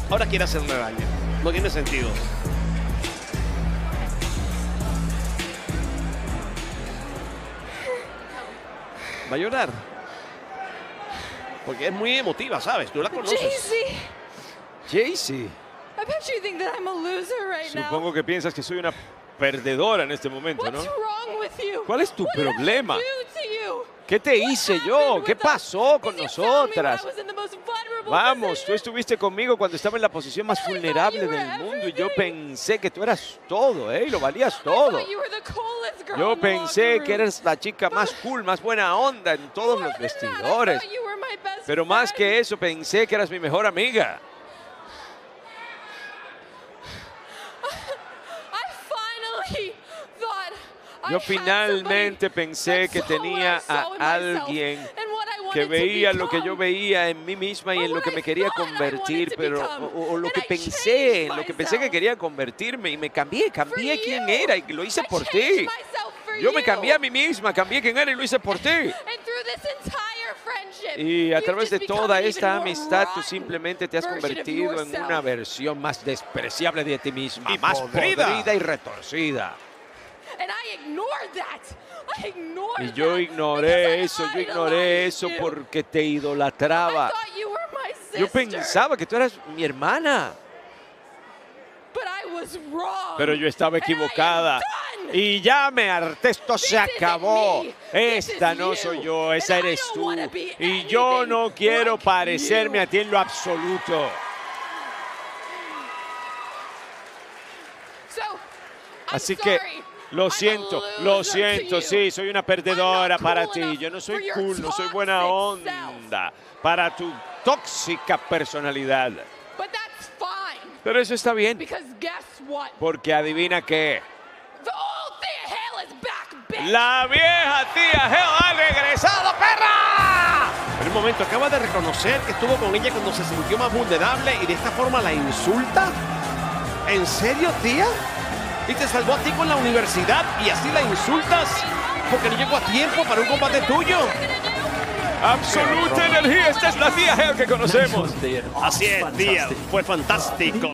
ahora quiere hacerle daño. No tiene sentido. Va a llorar. Porque es muy emotiva, ¿sabes? Tú la conoces. Jaycee, I bet you think that I'm a loser right now. supongo que piensas que soy una perdedora en este momento, ¿no? What's wrong with you? ¿Cuál es tu What did I problema? do to you? ¿Qué te hice yo? ¿Qué pasó con Because you found me when nosotras? I was in the most vulnerable Vamos, tú position. estuviste conmigo cuando estaba en la posición más vulnerable del mundo y yo pensé que tú eras todo, ¿eh? Y lo valías I todo. thought you were the coolest girl Yo in the pensé locker que room. eras la chica más cool, más buena onda en todos More los than that, I vestidores. thought you were my best Pero más friend. que eso, pensé que eras mi mejor amiga. I finally thought I Yo had finalmente somebody pensé que that saw what tenía I saw a in myself alguien and what I que wanted to veía lo que yo become. veía en mí misma y Or en lo what que I me quería thought I convertir, wanted to pero become. o lo And que I pensé, changed en lo que pensé que myself. quería convertirme y me cambié For quién you. era y lo hice I por changed ti. myself for Yo me you. cambié a mí misma, cambié quién era y lo hice por ti. And through this entire friendship, Y a you've través just de become toda an esta even more amistad, tú rotten simplemente te has version of convertido en yourself. una versión más despreciable de ti misma, Y más podrida. podrida y retorcida. And I ignored that. I ignored Y yo that ignoré because eso, I yo ignoré idolized eso you. porque te I idolatraba. thought you were my sister. Yo pensaba que tú eras mi hermana, But I was wrong. pero yo estaba And I am equivocada. done. Y ya me harté, esto se This isn't acabó. me. This Esta is no you. soy yo, esa And I eres don't tú. wanna be Y yo anything no quiero like parecerme you. a ti en lo absoluto. So, I'm Así que sorry. lo I'm a siento, loser to you. sí, soy una perdedora I'm not para cool ti. enough Yo no for soy your cool, no soy buena toxic onda para tu tóxica personalidad. But that's fine. Pero eso está bien, Because guess what? porque adivina qué. The old Thea Hale is back, bitch. La vieja tía Hell ha regresado, perra. En un momento acaba de reconocer que estuvo con ella cuando se sintió más vulnerable y de esta forma la insulta. ¿En serio, tía? Y te salvó a ti con la universidad y así la insultas porque no llegó a tiempo para un combate tuyo. Absoluta energía, esta es la tía Hell que conocemos. Así es, tía. Fue fantástico.